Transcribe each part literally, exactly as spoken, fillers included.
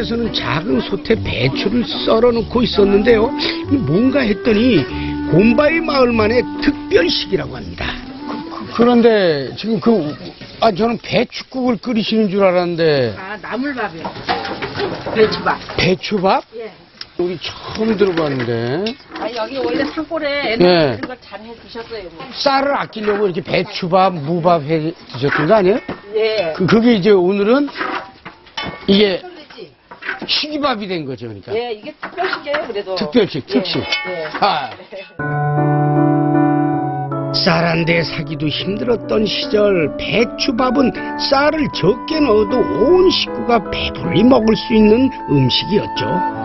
앞에서는 작은 솥에 배추를 썰어 놓고 있었는데요. 뭔가 했더니 곰바위 마을만의 특별식이라고 합니다. 그, 그런데 지금 그, 아, 저는 배추국을 끓이시는 줄 알았는데. 아, 나물밥이요. 배추밥. 배추밥? 예. 우리 처음 들어봤는데. 아, 여기 원래 산골에 옛날에 예. 이런 걸 잘 해 주셨어요. 뭐. 쌀을 아끼려고 이렇게 배추밥, 무밥 해 드셨던 거 아니에요? 예. 그, 그게 이제 오늘은 이게 희귀밥이 된 거죠, 그러니까. 예, 이게 특별식이에요, 그래도. 특별식, 특식. 예. 예. 아. 쌀 한 대 사기도 힘들었던 시절 배추밥은 쌀을 적게 넣어도 온 식구가 배불리 먹을 수 있는 음식이었죠.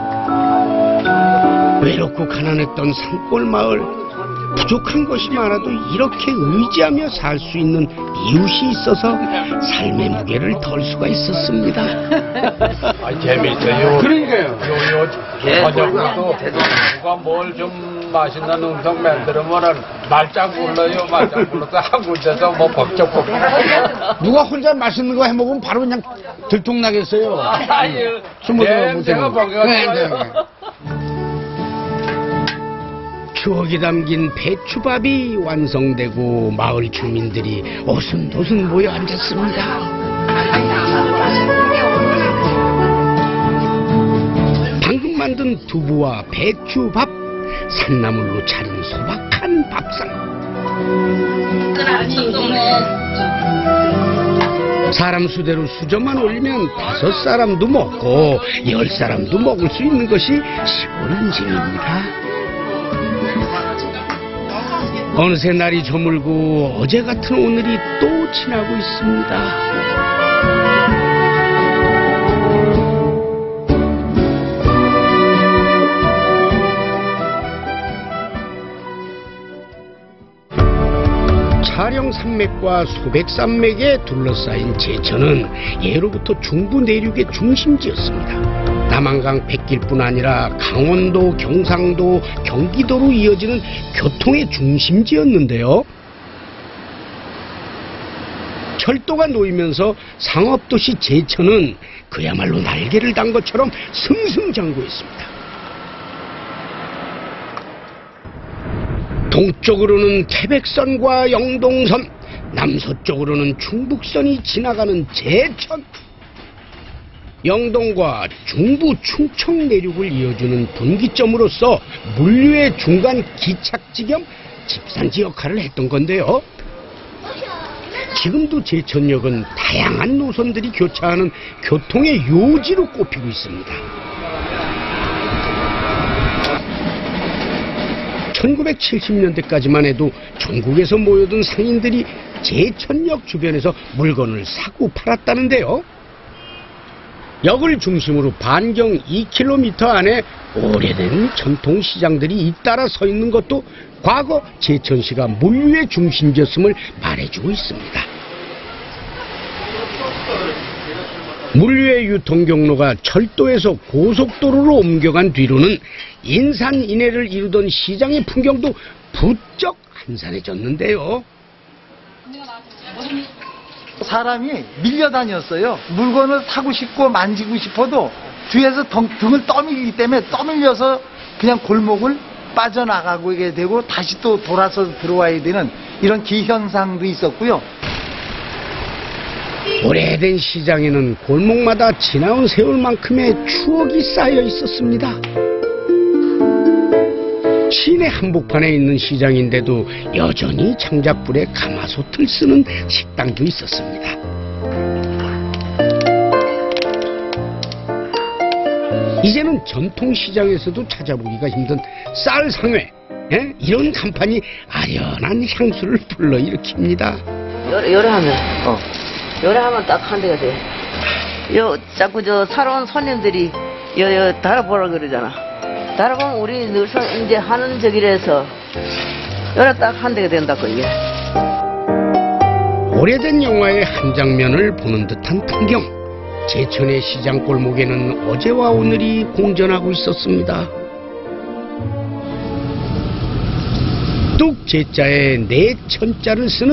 외롭고 가난했던 산골 마을, 부족한 것이 많아도 이렇게 의지하며 살 수 있는 이웃이 있어서 삶의 무게를 덜 수가 있었습니다. 아, 재밌어요. 그러니까요. 요, 요, 저녁도 누가 뭘 좀 맛있는 음식 만들면은 말짝 불러요. 말짝 불러서 한 군데서 뭐 법적법. 누가 혼자 맛있는 거 해먹으면 바로 그냥 들통나겠어요. 아유, 숨어도 냄새가 먹여줘요. 추억이 담긴 배추밥이 완성되고 마을 주민들이 오순도순 모여 앉았습니다. 방금 만든 두부와 배추밥, 산나물로 차린 소박한 밥상. 사람 수대로 수저만 올리면 다섯 사람도 먹고 열 사람도 먹을 수 있는 것이 시골 인심입니다. 어느새 날이 저물고 어제 같은 오늘이 또 지나고 있습니다. 차령 산맥과 소백 산맥에 둘러싸인 제천은 예로부터 중부 내륙의 중심지였습니다. 남한강 백길뿐 아니라 강원도, 경상도, 경기도로 이어지는 교통의 중심지였는데요. 철도가 놓이면서 상업도시 제천은 그야말로 날개를 단 것처럼 승승장구했습니다. 동쪽으로는 태백선과 영동선, 남서쪽으로는 중북선이 지나가는 제천. 영동과 중부 충청 내륙을 이어주는 분기점으로서 물류의 중간 기착지 겸 집산지 역할을 했던 건데요. 지금도 제천역은 다양한 노선들이 교차하는 교통의 요지로 꼽히고 있습니다. 천구백칠십 년대까지만 해도 전국에서 모여든 상인들이 제천역 주변에서 물건을 사고 팔았다는데요. 역을 중심으로 반경 이 킬로미터 안에 오래된 전통시장들이 잇따라 서 있는 것도 과거 제천시가 물류의 중심지였음을 말해주고 있습니다. 물류의 유통경로가 철도에서 고속도로로 옮겨간 뒤로는 인산인해를 이루던 시장의 풍경도 부쩍 한산해졌는데요. 사람이 밀려다녔어요. 물건을 사고 싶고 만지고 싶어도 뒤에서 등, 등을 떠밀기 때문에 떠밀려서 그냥 골목을 빠져나가게 되고 다시 또 돌아서 들어와야 되는 이런 기현상도 있었고요. 오래된 시장에는 골목마다 지나온 세월만큼의 추억이 쌓여 있었습니다. 시내 한복판에 있는 시장인데도 여전히 창작불에 가마솥을 쓰는 식당도 있었습니다. 이제는 전통시장에서도 찾아보기가 힘든 쌀상회, 예? 이런 간판이 아련한 향수를 불러일으킵니다. 여러, 여러 하면, 어. 여러 하면 딱 한 대가 돼. 요, 자꾸 저 살아온 손님들이 여, 여, 달아보라 그러잖아. 달아보면 우리 늘 이제 하는 저기라서 여러 딱 한 대가 된다고, 이게. 오래된 영화의 한 장면을 보는 듯한 풍경. 제천의 시장 골목에는 어제와 오늘이 공존하고 있었습니다. 뚝 제자에 네 천자를 쓰는